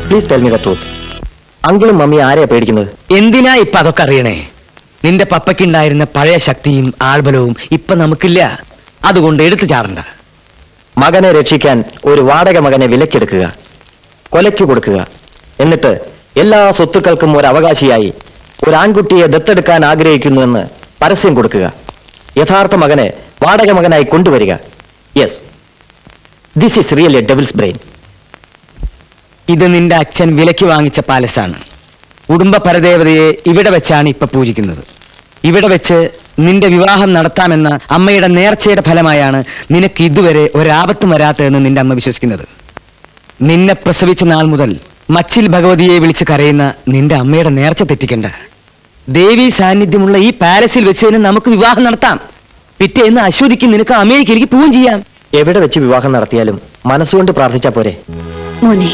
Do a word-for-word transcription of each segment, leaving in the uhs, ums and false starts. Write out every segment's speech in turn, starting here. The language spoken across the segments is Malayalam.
Please tell me the truth. അങ്കിളും മമ്മിയും ആരെയാ പേടിക്കുന്നത്? എന്തിനാ ഇപ്പൊ അതൊക്കെ അറിയണേ? നിന്റെ പപ്പയ്ക്കുണ്ടായിരുന്ന പഴയ ശക്തിയും ആൾബലവും ഇപ്പൊ നമുക്കില്ല. അതുകൊണ്ട് എടുത്തു ചാടണ്ട. മകനെ രക്ഷിക്കാൻ ഒരു വാടക മകനെ വിലക്കെടുക്കുക, കൊലയ്ക്ക് കൊടുക്കുക, എന്നിട്ട് എല്ലാ സ്വത്തുക്കൾക്കും ഒരു അവകാശിയായി ഒരു ആൺകുട്ടിയെ ദത്തെടുക്കാൻ ആഗ്രഹിക്കുന്നുവെന്ന് പരസ്യം കൊടുക്കുക. യഥാർത്ഥ മകനെ വാടക മകനായി കൊണ്ടുവരിക. Yes, this is really a devil's brain. ഇത് നിന്റെ അച്ഛൻ വിലയ്ക്ക് വാങ്ങിച്ച പാലസാണ്. കുടുംബ പരദേവതയെ ഇവിടെ വെച്ചാണ് ഇപ്പൊ പൂജിക്കുന്നത്. ഇവിടെ വെച്ച് നിന്റെ വിവാഹം നടത്താമെന്ന അമ്മയുടെ നേർച്ചയുടെ ഫലമായാണ് നിനക്ക് ഇതുവരെ ഒരാപത്തും വരാത്തതെന്ന് നിന്റെ അമ്മ വിശ്വസിക്കുന്നത്. നിന്നെ പ്രസവിച്ച നാൾ മുതൽ മച്ചിൽ ഭഗവതിയെ വിളിച്ച് കരയുന്ന നിന്റെ അമ്മയുടെ നേർച്ച തെറ്റിക്കണ്ട. ദേവി സാന്നിധ്യമുള്ള ഈ പാലസിൽ വെച്ച് തന്നെ നമുക്ക് വിവാഹം നടത്താം. പിറ്റേന്ന് അശ്വതിക്ക് നിനക്ക് അമേരിക്കയിലേക്ക് പോവുകയും ചെയ്യാം. എവിടെ വെച്ച് വിവാഹം നടത്തിയാലും മനസ്സുകൊണ്ട് പ്രാർത്ഥിച്ചാ പോരെ? മോനെ,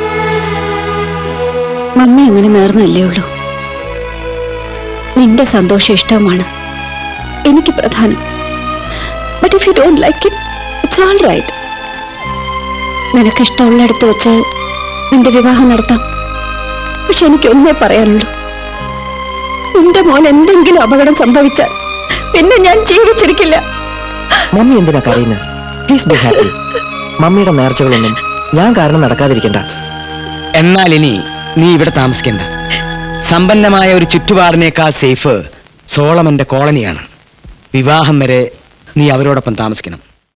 മമ്മി അങ്ങനെ നേർന്നല്ലേ ഉള്ളൂ. നിന്റെ സന്തോഷം ഇഷ്ടമാണ് എനിക്ക് പ്രധാനം. But if you don't like it, it's all right. നിനക്ക് ഇഷ്ടമുള്ളിടത്ത് വെച്ച് നിന്റെ വിവാഹം നടത്താം. പക്ഷെ എനിക്കൊന്നേ പറയാനുള്ളൂ, നിന്റെ മോൻ എന്തെങ്കിലും അപകടം സംഭവിച്ചാൽ പിന്നെ ഞാൻ ജീവിച്ചിരിക്കില്ല. മമ്മി എന്തിനാ കരയുന്നത്? Please be happy. മമ്മിയുടെ നേർച്ചകളൊന്നും ഞാൻ കാരണം നടക്കാതിരിക്കണ്ട. എന്നാൽ ഇനി നീ ഇവിടെ താമസിക്കണ്ട. സമ്പന്നമായ ഒരു ചുറ്റുപാടിനേക്കാൾ സേഫ് സോളമന്റെ കോളനിയാണ്. വിവാഹം വരെ നീ അവരോടൊപ്പം താമസിക്കണം.